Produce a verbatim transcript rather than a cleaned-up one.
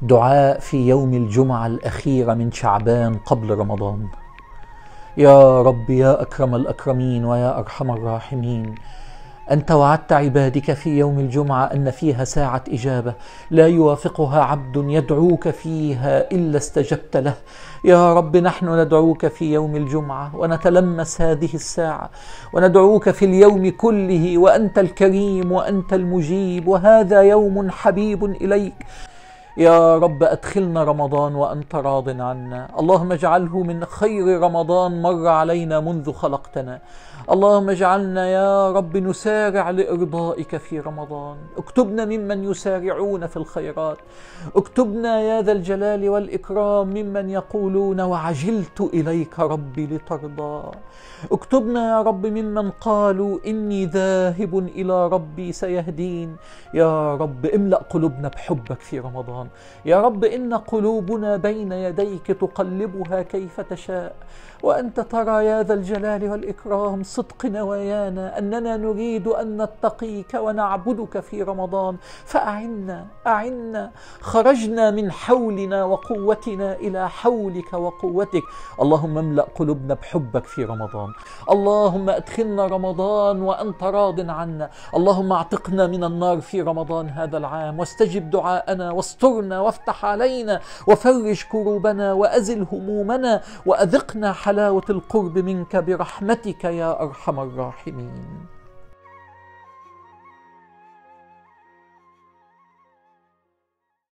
دعاء في يوم الجمعة الأخيرة من شعبان قبل رمضان. يا رب يا أكرم الأكرمين ويا أرحم الراحمين، أنت وعدت عبادك في يوم الجمعة أن فيها ساعة إجابة لا يوافقها عبد يدعوك فيها إلا استجبت له. يا رب نحن ندعوك في يوم الجمعة ونتلمس هذه الساعة وندعوك في اليوم كله، وأنت الكريم وأنت المجيب، وهذا يوم حبيب إليك. يا رب أدخلنا رمضان وأنت راض عنا، اللهم اجعله من خير رمضان مر علينا منذ خلقتنا. اللهم اجعلنا يا رب نسارع لإرضائك في رمضان، اكتبنا ممن يسارعون في الخيرات، اكتبنا يا ذا الجلال والإكرام ممن يقولون وعجلت إليك ربي لترضى، اكتبنا يا رب ممن قالوا إني ذاهب إلى ربي سيهدين. يا رب املأ قلوبنا بحبك في رمضان. يا رب إن قلوبنا بين يديك تقلبها كيف تشاء، وأنت ترى يا ذا الجلال والإكرام صدق نوايانا أننا نريد أن نتقيك ونعبدك في رمضان، فأعنا أعنا. خرجنا من حولنا وقوتنا إلى حولك وقوتك. اللهم املأ قلوبنا بحبك في رمضان. اللهم أدخلنا رمضان وأنت راض عنا. اللهم اعتقنا من النار في رمضان هذا العام، واستجب دعاءنا واسترنا وافتح علينا وفرج كروبنا وأزل همومنا، وأذقنا حلاوة القرب منك برحمتك يا أرحم الراحمين.